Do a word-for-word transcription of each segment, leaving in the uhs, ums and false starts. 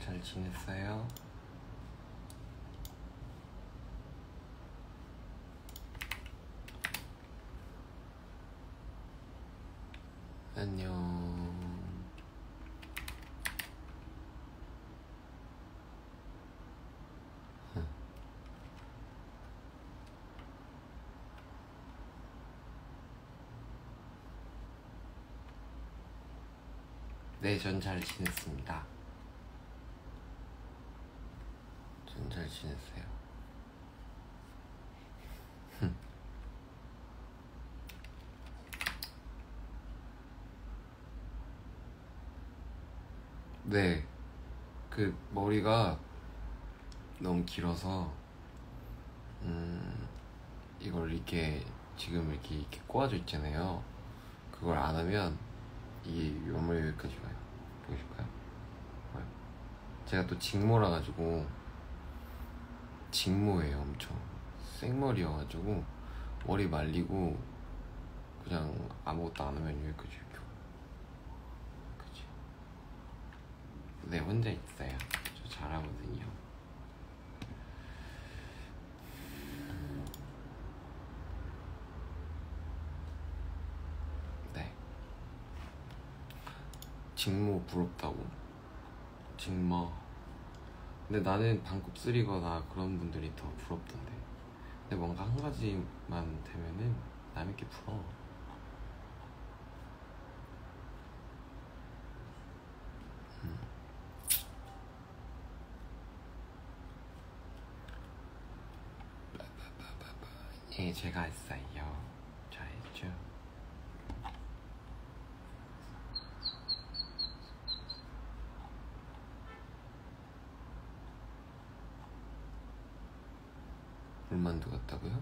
잘 지냈어요? 안녕. 네, 전 잘 지냈습니다. 전 잘 지냈어요. 네, 그 머리가 너무 길어서 음 이걸 이렇게 지금 이렇게 이렇게 꼬아져 있잖아요. 그걸 안 하면 이게 옆머리 여기까지 가요. 보여줄까요? 봐요. 제가 또 직모라 가지고 직모예요. 엄청 생머리여가지고 머리 말리고 그냥 아무것도 안 하면 여기까지 이렇게. 그치? 네, 혼자 있어요. 저 잘하거든요. 네. 직모 부럽다고. 직모. 근데 나는 반곱 쓰리거나 그런 분들이 더 부럽던데. 근데 뭔가 한 가지만 되면은 남의 게 부러워. 음. 예, 제가 했어요. 잘했죠. 물만두 같다고요?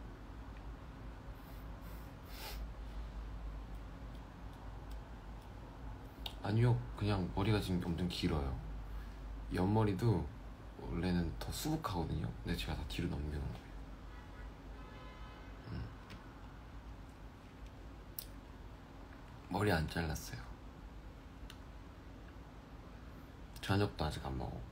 아니요, 그냥 머리가 지금 엄청 길어요. 옆머리도 원래는 더 수북하거든요. 근데 제가 다 뒤로 넘겨놓은 거예요. 음. 머리 안 잘랐어요. 저녁도 아직 안 먹었고.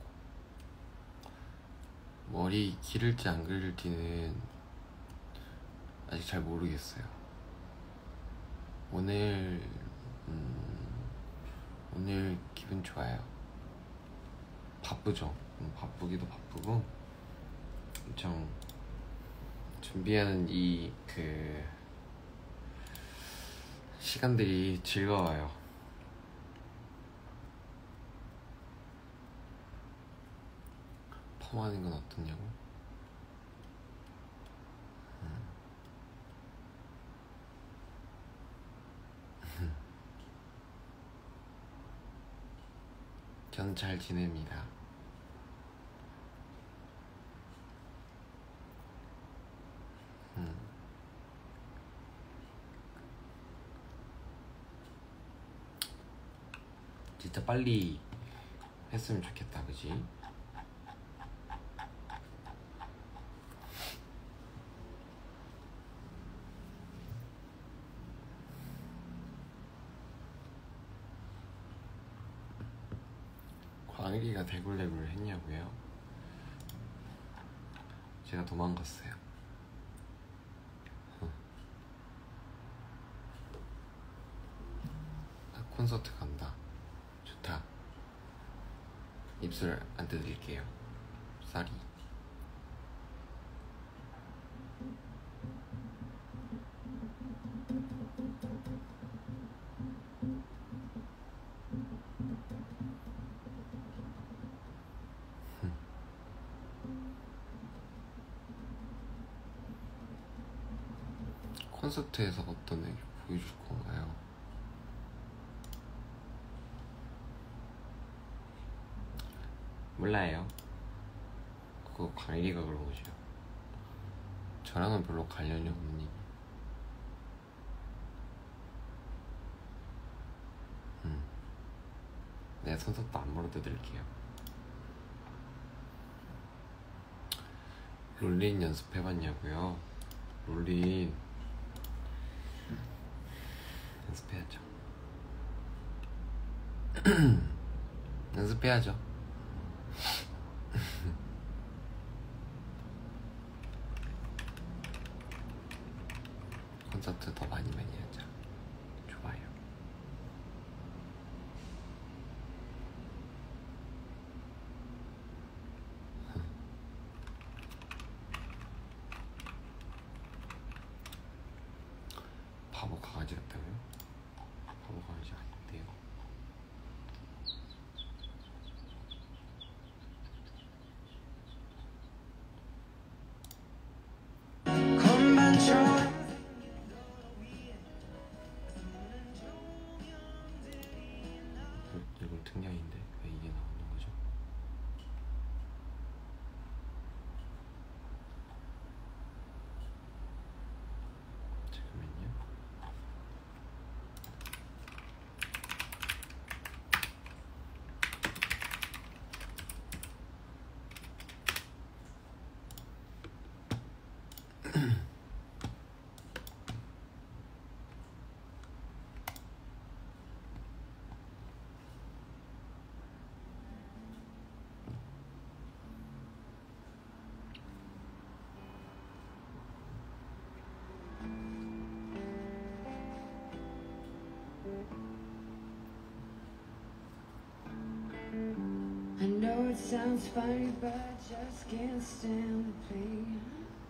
머리 기를지 안 기를지는 아직 잘 모르겠어요. 오늘 음, 오늘 기분 좋아요. 바쁘죠. 음, 바쁘기도 바쁘고 엄청 준비하는 이 그 시간들이 즐거워요. 펌하는 건 어떠냐고? 음. 전 잘 지냅니다. 음. 진짜 빨리 했으면 좋겠다, 그지? 광일이가 대굴대굴 했냐고요? 제가 도망갔어요. 아, 콘서트 간다. 좋다. 입술 안 뜯을게요. 쌀이. 콘서트에서 어떤 애교 보여줄 건가요? 몰라요. 그거 광일이가 그런 거죠. 저랑은 별로 관련이 없니. 음. 내가 손톱도 안 물어뜯을게요. 롤린 연습해봤냐고요? 롤린 연습해야죠. 연습해야죠. 콘서트 더 많이 많이 하자. 좋아요. 바보 강아지 같다고요? 바보 강아지 아닌데요. 이건 등량인데 왜 이게 나오는 거죠? 잠깐만요. I know it sounds funny, but I just can't stand the pain.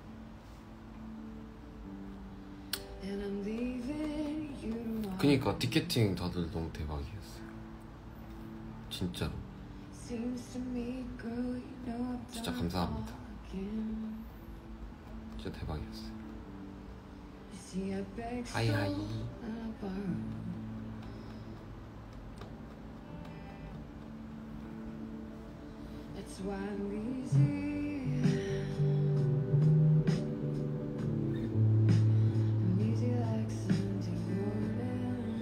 And I'm leaving you tomorrow. 그니까 티켓팅 다들 너무 대박이었어요. 진짜로. Seems to me, girl, you know I've 진짜 done it 감사합니다. all again. 진짜 대박이었어요. You see, I beg so 하이 하이. and I borrow. That's why I'm easy. I'm easy like Sunday morning.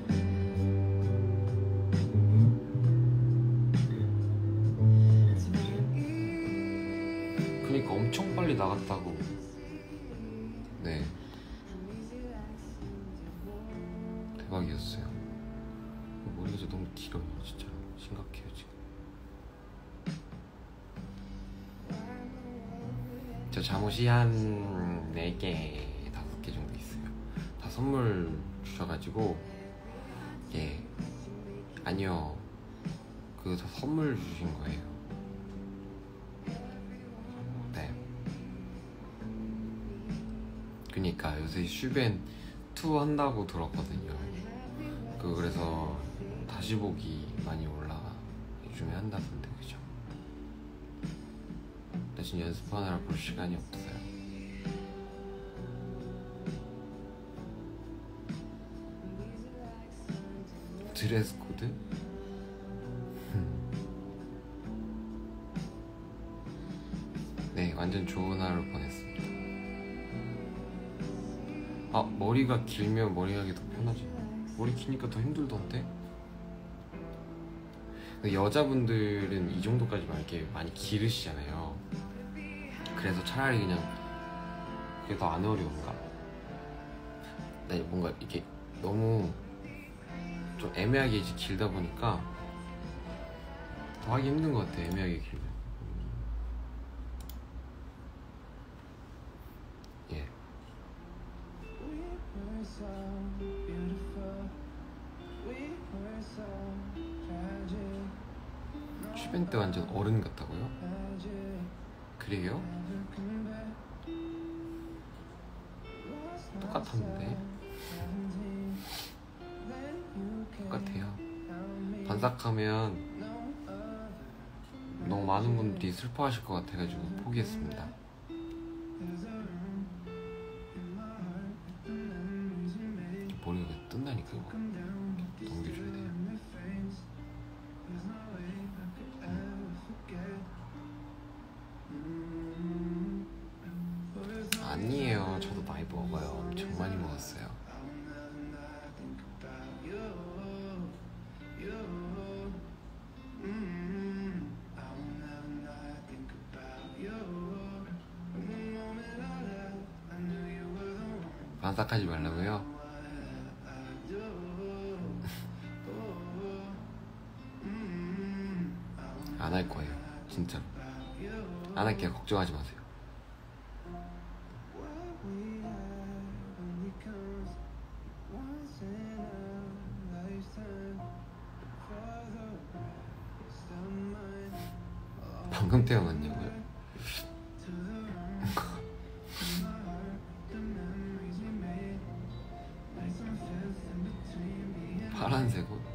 That's why I'm easy. 그니까 엄청 빨리 나갔다고. 네, I'm easy like Sunday morning. 대박이었어요. 머리가 진짜 너무 길어요. 진짜 심각해요 지금. 저 잠옷이 한 네 개, 다섯 개 정도 있어요. 다 선물 주셔가지고. 예, 아니요, 그거 다 선물 주신 거예요. 네. 그니까 요새 슈벤 투 한다고 들었거든요. 그 그래서 다시 보기 많이 올라가 요즘에 한다던데, 그죠? 대신 연습하느라 볼 시간이 없어요. 드레스 코드? 네, 완전 좋은 하루 보냈습니다. 아, 머리가 길면 머리 하기 더 편하지. 머리 기니까 더 힘들던데? 근데 여자분들은 이 정도까지 막 이렇게 많이 기르시잖아요. 그래서 차라리 그냥 그게 더 안 어려운가? 네, 뭔가 이렇게 너무 좀 애매하게 이제 길다 보니까 더 하기 힘든 것 같아. 애매하게 길면. 예. We were so beautiful. We were so tragic. 슈벤 때 완전 어른 같다고요? Tragic. 그래요? Never come back. Lost 똑같았는데. seventeen. Then you came, 똑같아요. found me. 반삭하면 No other 너무 많은 분들이 슬퍼하실 것 같아가지고 포기했습니다. There's a room in my heart with the memories you made. 머리가 왜 뜬다니까 이거. Come down, 넘겨줘야 돼요. in your face. There's no way I could ever forget. Mm. For as long 아니에요. 저도 많이 먹어요. 엄청 많이 먹었어요. I'll never not think about you, you. Mm. I'll never not think about you. From the moment I left, I knew you were the one. 반삭하지 말라고요? I do. Mm. 안 할 거예요. 진짜로. 안 할게요. 걱정하지 마세요. What we have only comes 방금 태어났냐고요? 파란색 옷?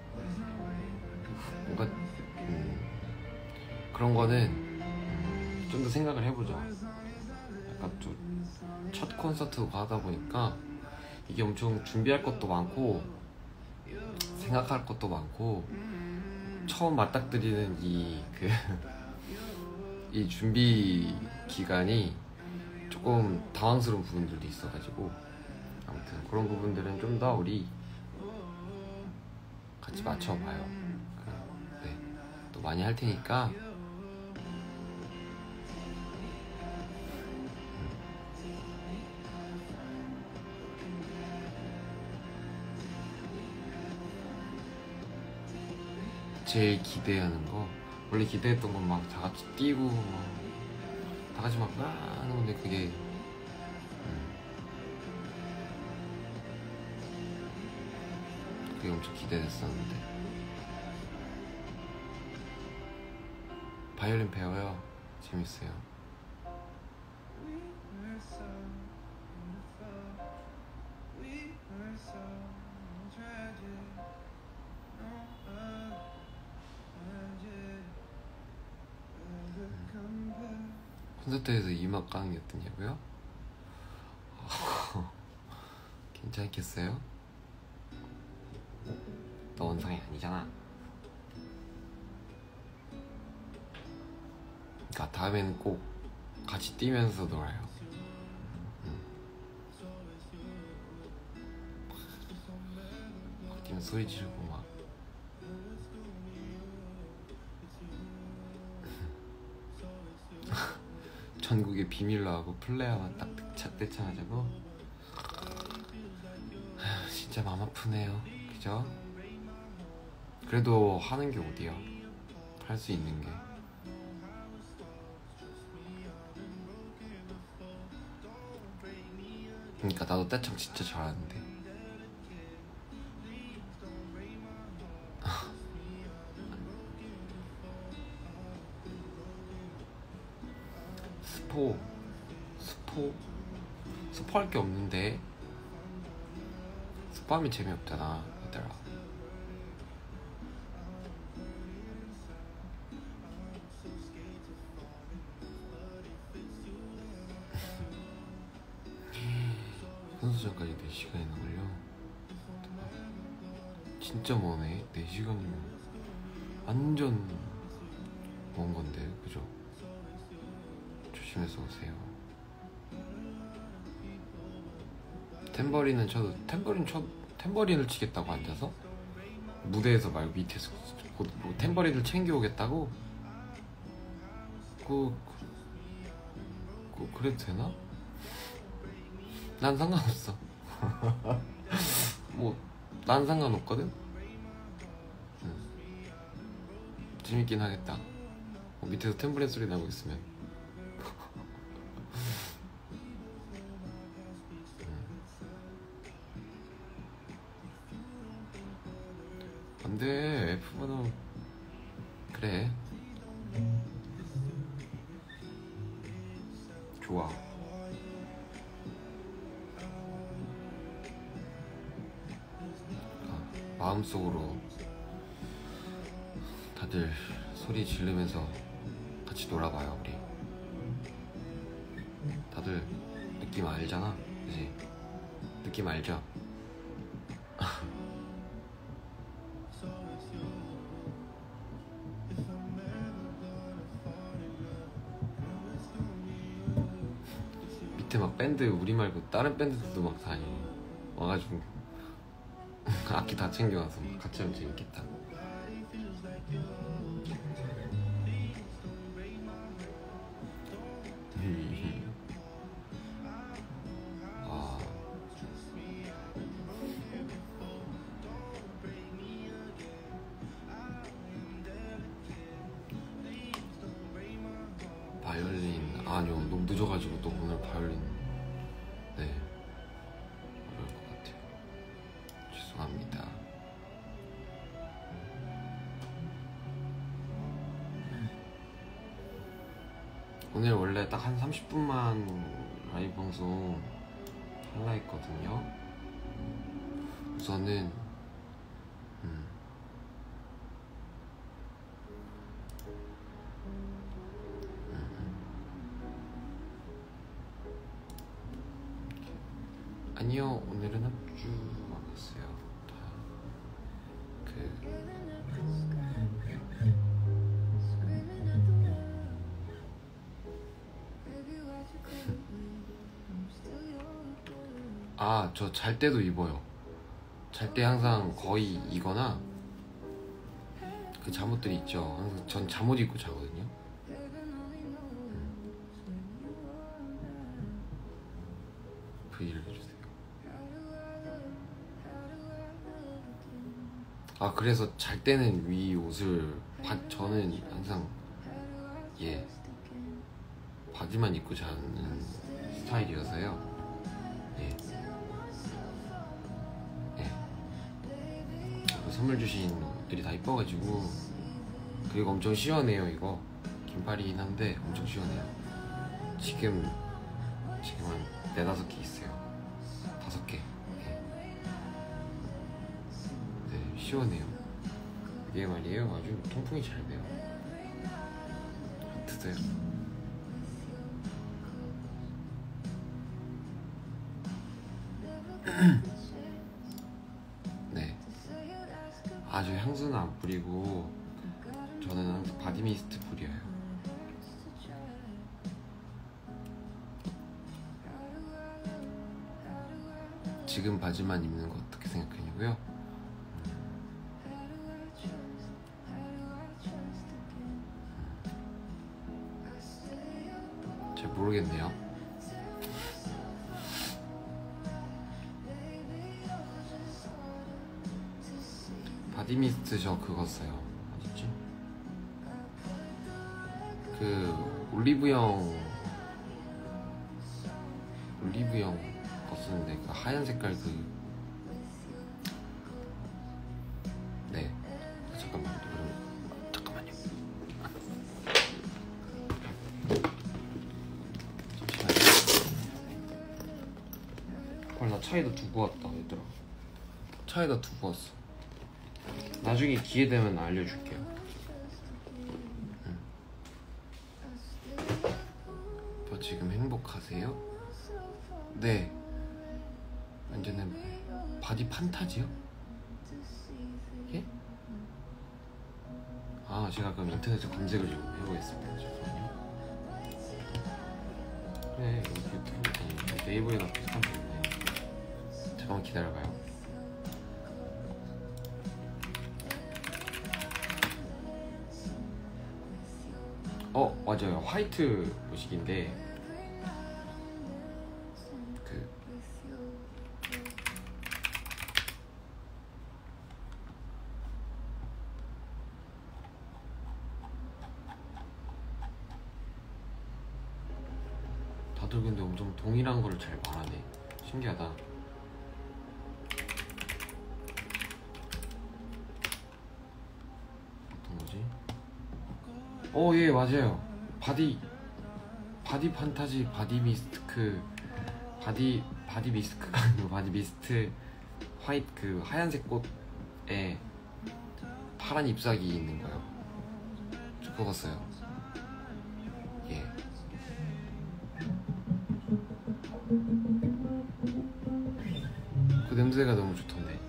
뭔가 음, 그런 거는 음, 좀 더 생각을 해보자. 약간 좀 첫 콘서트고 하다 보니까 이게 엄청 준비할 것도 많고 생각할 것도 많고 처음 맞닥뜨리는 이 그 이 준비 기간이 조금 당황스러운 부분들도 있어가지고 아무튼 그런 부분들은 좀 더 우리 같이 맞춰봐요. 네, 또 많이 할 테니까 제일 기대하는 거 원래 기대했던 건 막 다 같이 뛰고 막 다 같이 막 아 하는 건데 그게 음, 그게 엄청 기대됐었는데 바이올린 배워요. 재밌어요. 콘서트에서 이막 가는 게 어떠냐고요? 괜찮겠어요? 너 원상이 아니잖아. 그러니까 다음에는 꼭 같이 뛰면서 놀아요. 응. 뛰면 소리 지르고 막 전국의 비밀로 하고 플레이어만 딱 떼창하자고. 진짜 마음 아프네요. 그죠? 그래도 하는 게 어디야? 할 수 있는 게. 그러니까 나도 떼창 진짜 잘하는데. 스포 스포 스포할 게 없는데. 스포하면 재미없잖아 얘들아. 선수전까지 네 시간이나 걸려? 진짜 머네. 네 시간이면 완전 먼 건데, 그죠? 조심해서 오세요. 탬버린은 쳐도 탬버린 쳐 탬버린을 치겠다고 앉아서 무대에서 말고 밑에서 뭐 탬버린을 챙겨오겠다고? 그, 그, 그 그래도 되나? 난 상관없어. 뭐 난 상관없거든. 응. 재밌긴 하겠다. 뭐 밑에서 탬버린 소리 나고 있으면. 안돼. 에프원은 그래. 좋아. 아, 마음속으로 다들 소리 지르면서 같이 놀아봐요. 우리 다들 느낌 알잖아, 그치? 느낌 알죠? 밑에 막 밴드 우리 말고 다른 밴드들도 막 다니 와가지고 악기 다 챙겨와서 막 같이 하면 재밌겠다. 아, 바이올린 아니요, 너무 늦어가지고 또 오늘 바이올린 네 어려울 것 같아요. 죄송합니다. 오늘 원래 딱 한 삼십 분만 라이브 방송 할라 했거든요. 우선은 음. 아니요, 오늘은 합주 안 했어요. 다 그 아, 저 잘 때도 입어요. 잘 때 항상 거의 이거나 그 잠옷들이 있죠. 항상 전 잠옷 입고 자거든요. V를 해주세요. 아, 그래서 잘 때는 위 옷을 바, 저는 항상 예 바지만 입고 자는 스타일이어서요. 예. 예. 그 선물 주신 옷들이 다 이뻐가지고, 그리고 엄청 시원해요. 이거 긴팔이긴 한데 엄청 시원해요. 지금 지금 한 네다섯 개 있어요. 다섯 개. 네, 시원해요. 이게 말이에요, 아주 통풍이 잘 돼요. 드세요. 네. 아주 향수는 안 뿌리고 저는 항상 바디미스트 뿌려요. 지금 바지만 입는 거 어떻게 생각하냐고요? 잘 모르겠네요. 바디미스트 저 그거 써요. 어딨지? 그 올리브영 올리브영 거 쓰는데, 그 하얀 색깔 그 네. 잠깐만 잠깐만요. 잠시만요. 헐, 나 차에다 두고 왔다 얘들아. 차에다 두고 왔어. 나중에 기회 되면 알려줄게요. 응. 저 지금 행복하세요? 네. 완전히 바디 판타지요? 예? 아, 제가 그럼 인터넷에 검색을 좀 해보겠습니다. 잠깐만요. 그래, 여기 유튜브 네이버에나 비슷한 거 있네. 잠깐만 기다려봐요. 어, 맞아요. 화이트 보식인데 그 다들 근데 엄청 동일한 거를 잘 말하네. 신기하다. 어떤 거지? 어, 예, 맞아요. 바디 바디 판타지 바디 미스트크 바디 바디 미스트가 아니고 바디 미스트 화이트 그 하얀색 꽃에 파란 잎사귀 있는 거요. 저 그거 써요. 예. 그 냄새가 너무 좋던데.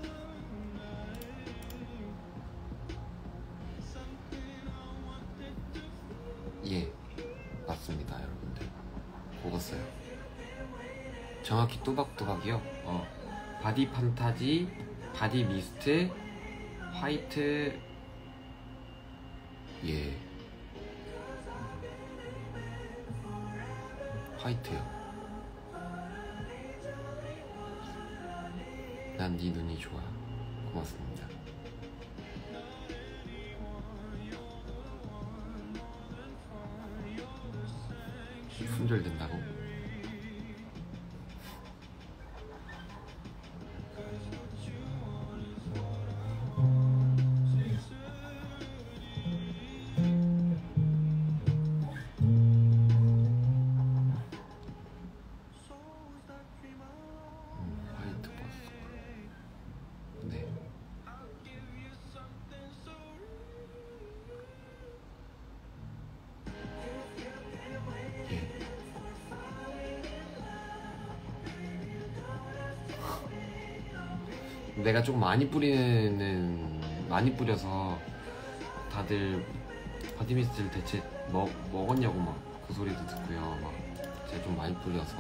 예, 맞습니다, 여러분들. 그거 써요. 정확히 또박또박이요. 어, 바디 판타지, 바디 미스트, 화이트. 예, 화이트요. 난 네 눈이 좋아. 고맙습니다. 품절된다고? 내가 조금 많이 뿌리는 많이 뿌려서 다들 바디미스트를 대체 먹, 먹었냐고 막 그 소리도 듣고요. 막 제가 좀 많이 뿌려서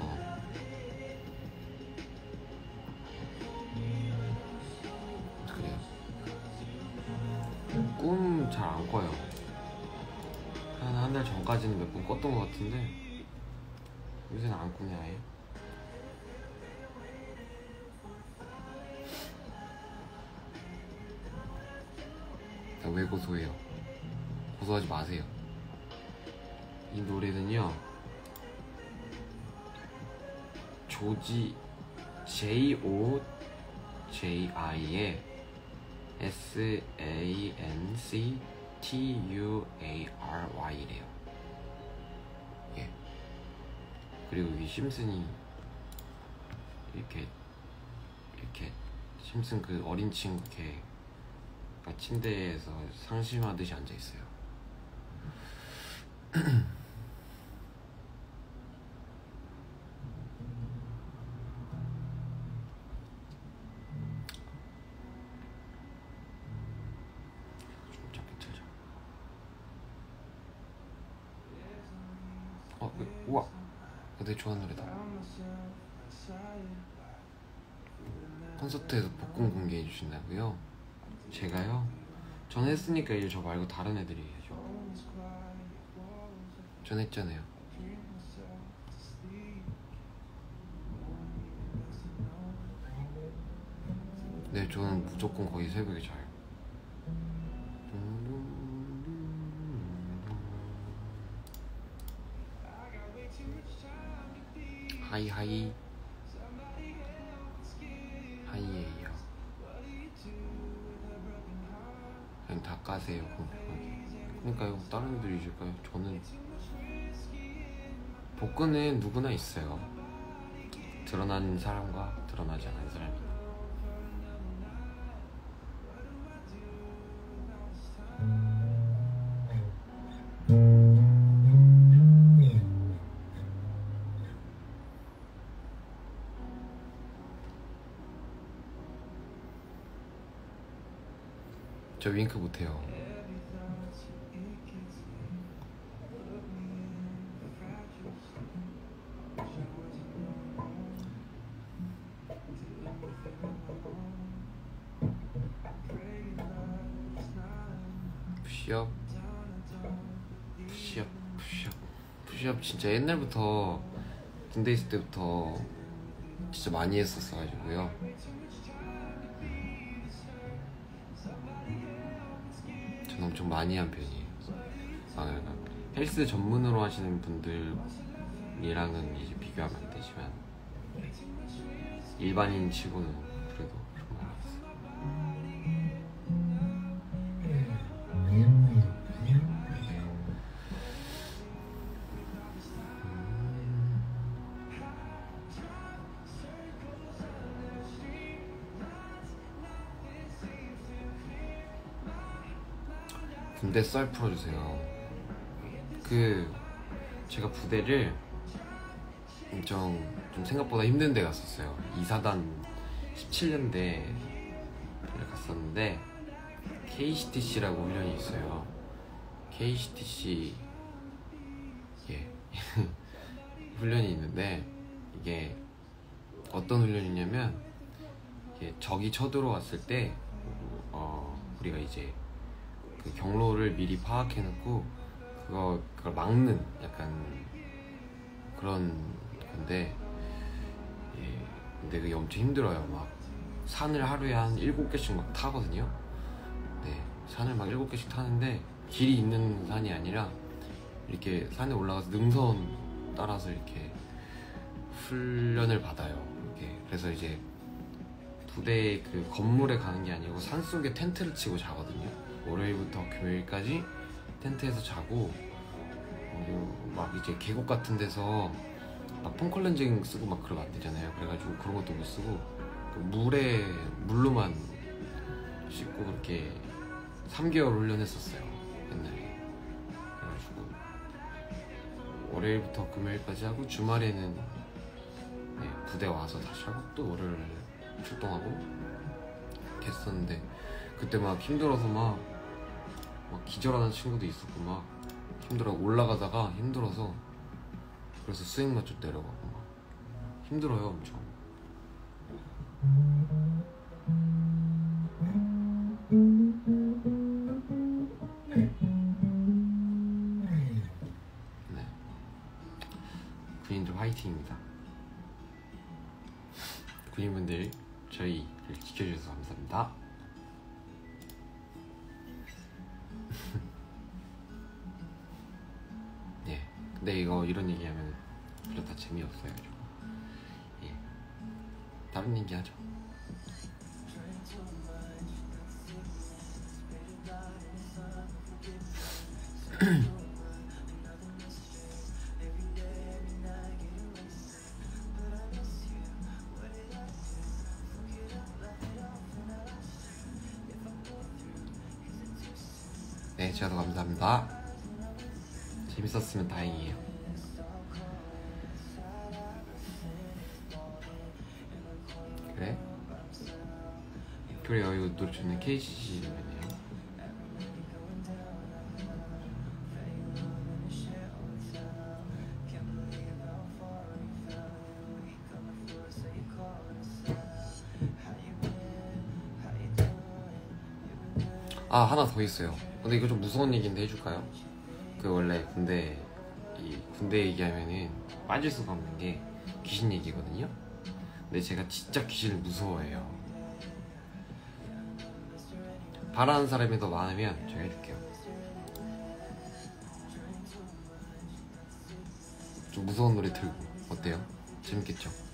그래요. 꿈 잘 안 꿔요. 한 한 달 전까지는 몇 번 꿨던 것 같은데 요새는 안 꾸네 아예. 왜 고소해요? 고소하지 마세요. 이 노래는요 조지 제이 오 제이 아이의 에스 에이 엔 씨 티 유 에이 알 와이래요. 예. 그리고 이 심슨이 이렇게 이렇게 심슨 그 어린 친구 이렇게 침대에서 상심하듯이 앉아 있어요. 좀 작게 틀자. 어, 우와, 내 좋아하는 노래다. 콘서트에서 복근 공개해 주신다고요? 제가요? 전 했으니까 이제 저 말고 다른 애들이 해야죠. 전 했잖아요. 네, 저는 무조건 거의 새벽에 자요. 하이 하이 하이예요. 그냥 다 까세요. 그러니까요. 다른 애들이 있을까요? 저는 복근은 누구나 있어요. 드러난 사람과 드러나지 않은 사람이. 저 윙크 못해요. 푸시업 푸시업 푸시업 푸시업 진짜 옛날부터 군대 있을 때부터 진짜 많이 했었어가지고요. 저는 엄청 많이 한 편이에요. 아, 헬스 전문으로 하시는 분들이랑은 이제 비교하면 안 되지만 일반인 치고는 그래도 좀 많이 했어요. 군대 썰 풀어주세요. 그 제가 부대를 엄청 좀 생각보다 힘든 데 갔었어요. 이사단 십칠 년대를 갔었는데 케이씨티씨라고 훈련이 있어요. 케이씨티씨 예 훈련이 있는데 이게 어떤 훈련이냐면 이게 적이 쳐들어왔을 때 어, 우리가 이제 그 경로를 미리 파악해놓고 그거 그걸 막는 약간 그런 건데, 예, 근데 그게 엄청 힘들어요. 막 산을 하루에 한 일곱 개씩 막 타거든요. 네, 산을 막 일곱 개씩 타는데 길이 있는 산이 아니라 이렇게 산에 올라가서 능선 따라서 이렇게 훈련을 받아요. 이렇게. 그래서 이제 부대 그 건물에 가는 게 아니고 산속에 텐트를 치고 자거든요. 월요일부터 금요일까지 텐트에서 자고, 어, 막 이제 계곡 같은 데서 막 폼클렌징 쓰고 막 그러면 안 되잖아요. 그래가지고 그런 것도 못 쓰고 그 물에 물로만 씻고 그렇게 삼 개월 훈련했었어요 옛날에. 그래가지고 월요일부터 금요일까지 하고 주말에는 네, 부대 와서 다시 하고 또 월요일 출동하고 했었는데 그때 막 힘들어서 막, 막 기절하는 친구도 있었고 막 힘들어 올라가다가 힘들어서 그래서 스윙만 좀 내려가고 막 힘들어요 엄청. 네, 군인들 화이팅입니다. 군인분들 저희를 지켜주셔서 감사합니다. 네, 근데 이거 이런 얘기하면 별로 다 재미없어요. 좀. 예, 다른 얘기 하죠. 네, 제가 더 감사합니다. 재밌었으면 다행이에요. 그래? 그래요. 이거 노래 저는 케이씨씨 노래네요. 아, 하나 더 있어요. 근데 이거 좀 무서운 얘기인데 해줄까요? 그 원래 군대 이 군대 얘기하면은 빠질 수가 없는 게 귀신 얘기거든요. 근데 제가 진짜 귀신을 무서워해요. 바라는 사람이 더 많으면 제가 해줄게요. 좀 무서운 노래 들고 어때요? 재밌겠죠?